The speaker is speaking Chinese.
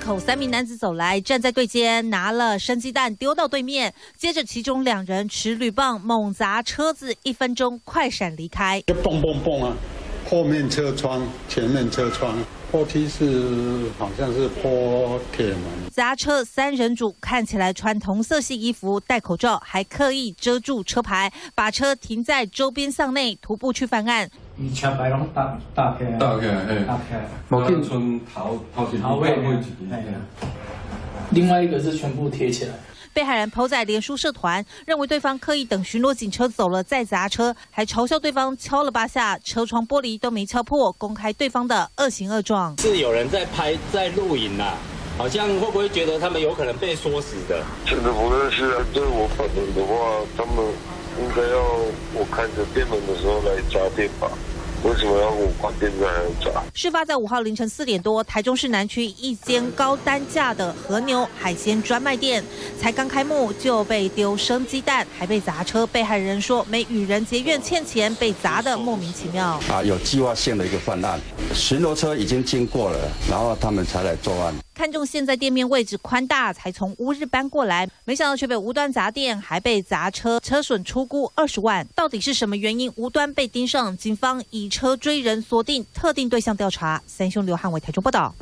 口3名男子走来，站在队间，拿了生鸡蛋丢到对面，接着其中2人持铝棒猛砸车子，1分钟快闪离开。 就蹦蹦蹦啊！后面车窗、前面车窗，坡梯是好像是坡铁门。 砸车3人组看起来穿同色系衣服、戴口罩，还刻意遮住车牌，把车停在周边巷内，徒步去犯案。 伊车牌拢搭起来， 无见村头位置。 另外一个是全部贴起来。 被害人 PO 在脸书社团，认为对方刻意等巡逻警车走了再砸车，还嘲笑对方敲了8下，车窗玻璃都没敲破，公开对方的恶行恶状。 是有人在拍，在录影啦。好像会不会觉得他们有可能被唆使的？ 真的不认识啊！对我本人的话，他们应该要我开着店门的时候来砸店吧？为什么要我关店再来砸？ 事发在5号凌晨4点多，台中市南区一间高单价的和牛海鲜专卖店，才刚开幕就被丢生鸡蛋，还被砸车。被害人说没与人结怨，欠钱被砸得莫名其妙。 有计划性的一个犯案，巡逻车已经经过了，然后他们才来作案。 看中现在店面位置宽大，才从乌日搬过来，没想到却被无端砸店，还被砸车，车损初估20万。到底是什么原因无端被盯上？警方以车追人，锁定特定对象调查。3兄刘汉伟台中报道。